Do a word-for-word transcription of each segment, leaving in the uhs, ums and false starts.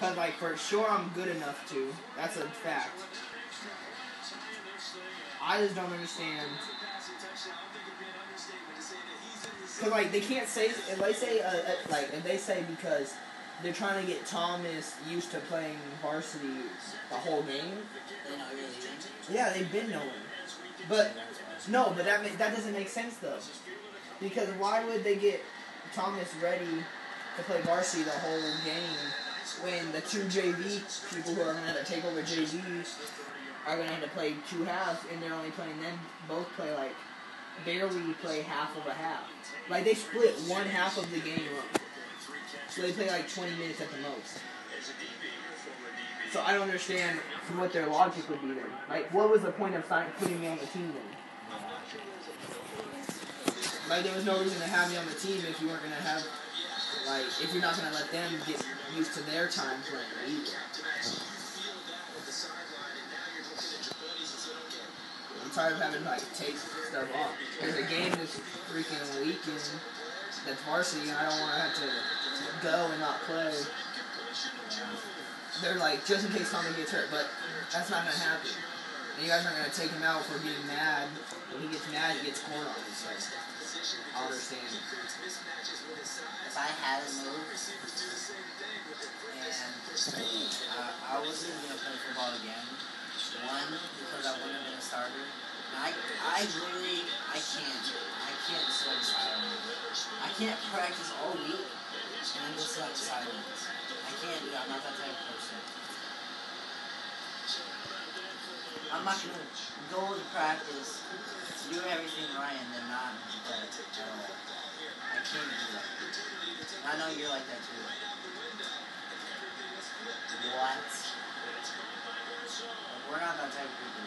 Because, like, for sure I'm good enough to. That's a fact. I just don't understand. Because, like, they can't say, if they say, uh, uh, like, if they say because they're trying to get Thomas used to playing varsity the whole game. They know you're leaving? Yeah, they've been knowing. But, no, but that ma- that doesn't make sense, though. Because why would they get Thomas ready to play varsity the whole game when the two J V people who are going to have to take over J V are going to have to play two halves, and they're only playing them, both play, like, barely play half of a half. Like, they split one half of the game up. So they play, like, twenty minutes at the most. So I don't understand what their logic would be then. Like, what was the point of sign- putting me on the team then? Like, there was no reason to have me on the team if you weren't going to have, like, if you're not going to let them get used to their time playing either. I'm tired of having to, like, take stuff off. There's a game this freaking weekend that's varsity, and I don't want to have to go and not play. They're like, just in case Tommy gets hurt, but that's not going to happen. And you guys aren't going to take him out for being mad. When he gets mad, he gets corn on his head. I understand. If I had a move, and uh, I wasn't going to play football again, one, because I wouldn't have been a starter. I, I literally, I can't, I can't sit on the sidelines. I can't practice all week and then just sit on the sidelines. I can't do that. I'm not that type of person. I'm not going to go to practice, do everything right, and then not play at all. I can't do that. I know you're like that too. What? Like, we're not that type of people.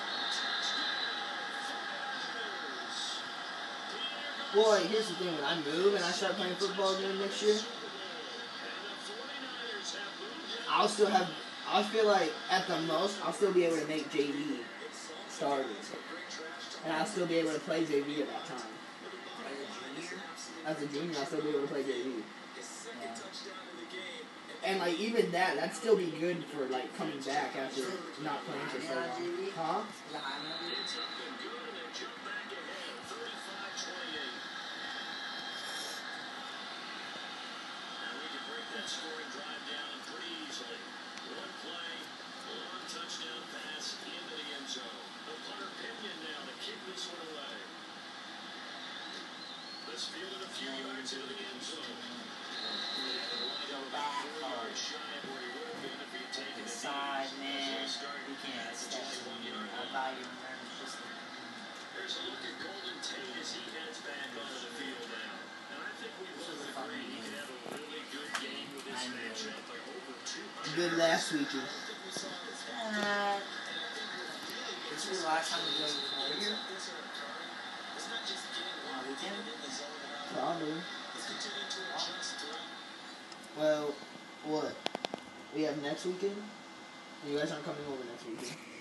Well, like, here's the thing. When I move and I start playing football again next year, I'll still have, I feel like, at the most, I'll still be able to make J V starters. And I'll still be able to play J V at that time. As a junior, I'll still be able to play J V. Yeah. And, like, even that, that'd still be good for, like, coming back after not playing for so long. Huh? Scoring drive down pretty easily. One play, one touchdown pass into the end zone. The punter Pinion now to kick this one away. Let's field it a few yards into the end zone. Go back hard. Inside, man. You can't step to me. I thought you were nervous just to There's a look at Golden Tate as he heads back onto the field now. And I think we both agree he could have a really good game with this matchup. Good last weekend. Uh, this was the last time we played before here? On a weekend? Probably. Well, what? We have next weekend? You guys aren't coming over next weekend.